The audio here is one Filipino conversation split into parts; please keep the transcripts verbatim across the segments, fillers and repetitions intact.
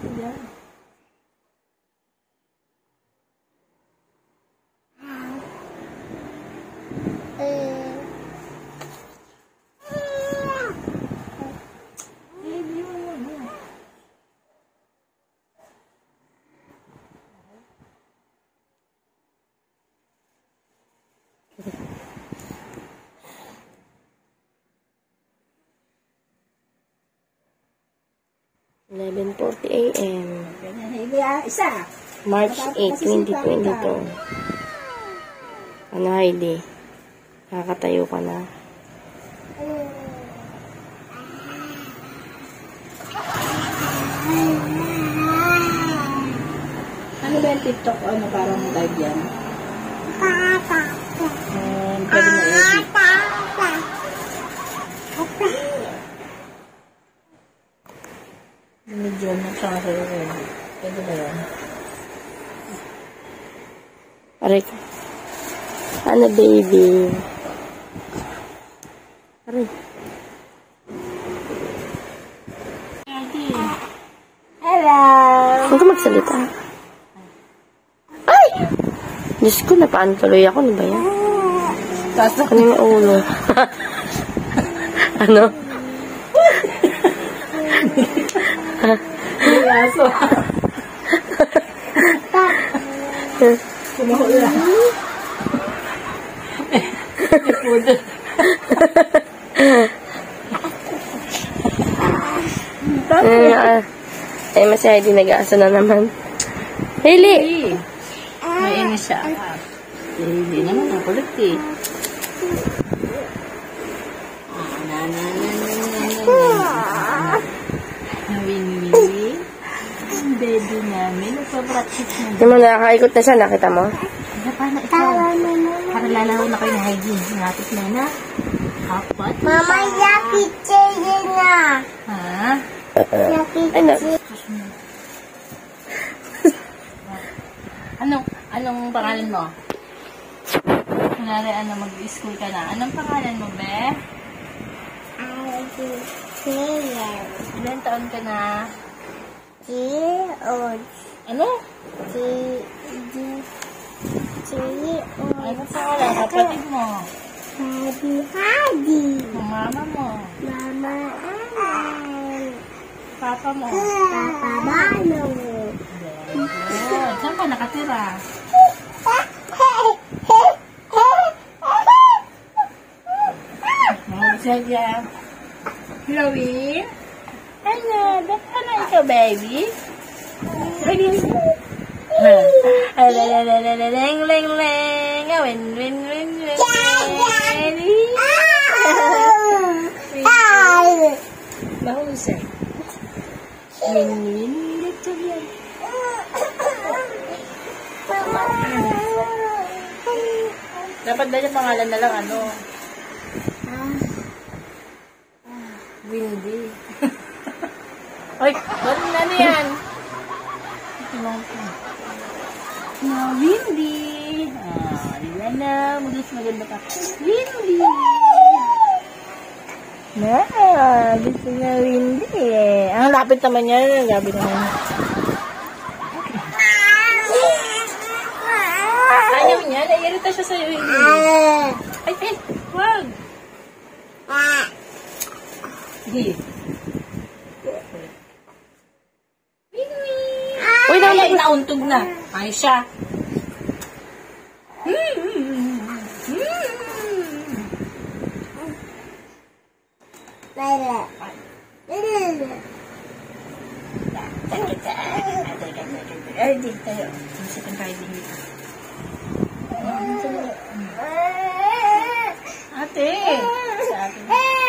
Ayan. eleven forty a m Isa. March eighth, twenty twenty-two. Ano, Heidi? Nakakatayo ka na? Ano ba yung TikTok? Ano parang live yan? Um, pwede mo edit. Medyo mo sa sa'yo edit. Pwede ba yan? Aray ka. Ano, baby? Aray. Hello! Huwag ka magsalita. Ay! Diyos ko, napaan tuloy ako. Ano ba yan? Kaso, Ano yung ulo? Ano? may aso. Kumahula. May pudo. Ay, ah, ay mas Heidi nag-aasa na naman. Hailey! May inis siya. Hindi naman ang kulit eh. Na na na na na na na win win. Ang baby namin. Nagpa-practice na. Hindi mo nakakaikot na siya, nakita mo? Ano pa na ikaw? Para lalaro na kayo ng hygiene. Singatip na na. Apat. Mama, yapitse yun na. Ha? Yapitse. Ano? Anong, anong pangalan mo? Kunwari, ano, mag-school ka na. Anong pangalan mo, be? Player. Ilan taon ka na? G-O. Ano? G. G. G-O. Ano pangalan? Kapatid mo? Hadi. Hadi. Ang mama mo? Mama Alan. Papa mo? Papa Bano. Good. Saan ka nakatira? Magsadya. Chloe? Ano? Ba't ka na ikaw, baby? Baby? Leng, leng, leng. Win, win, win, win. Mahusay. Win, win, dito yan. Dapat ba yung pangalan na lang, ano? Windy. Oy, ba't na ano yan? Na, Windy. Ah, yan na. Maglas maganda ka. Windy. Na, gusto niya Windy eh. Ang lapit naman niya. Gabi naman. Ayaw niya. Naiirita siya sa'yo, Windy. Ay, ay, wag. Sige. Uy, ay, ay, nauntog na. Ay, siya. Lala. Ay, di tayo. Masakang tayo din dito. Ate. Sa atin.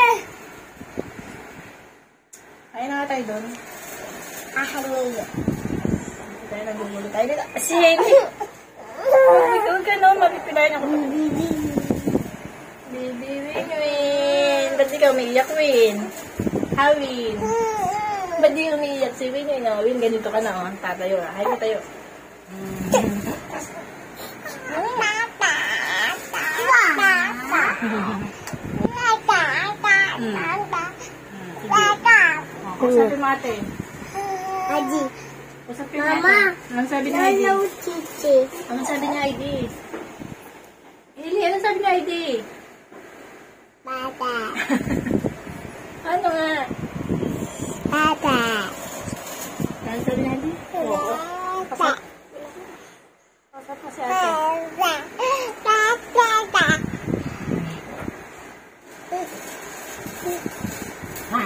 Kaya na nga tayo doon. Ahaliyo. Tayo nagugulo tayo dito. Si Haley. Huwag ka no, mapipinayan ako. Bibi. Baby Win Win. Ba't ikaw umiiyak, Win? Ha, Win? Ba't di umiiyak si Win? Win, oh. Win, ganito ka na, oh. Tatayo, ah. Hay mo tayo. Kung sabi mo ate. Adi. Usapin Mama. natin. Anong sabi ni Heidi? Hello, Chichi. Anong sabi ni Heidi? Ili, anong sabi ni Heidi? Baba. Ano nga? Baba. Anong sabi ni Heidi? Oo. Baba. Pasap mo si ate. Ha?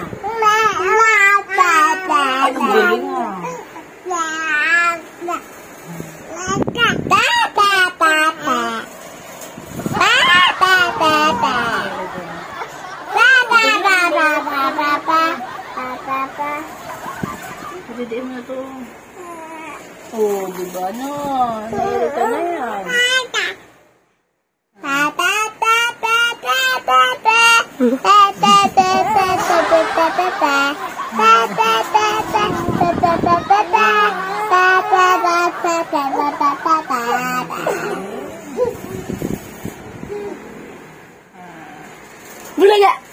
Ay, ang galing ah. Pagdidiin mo na to. Oh, di ba no? Nairita na yan. Bulaga!